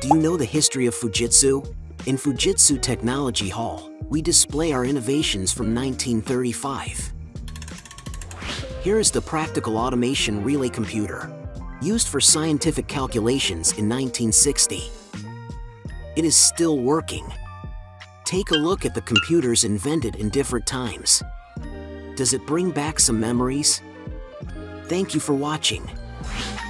Do you know the history of Fujitsu? In Fujitsu Technology Hall, we display our innovations from 1935. Here is the practical automation relay computer, used for scientific calculations in 1960. It is still working. Take a look at the computers invented in different times. Does it bring back some memories? Thank you for watching.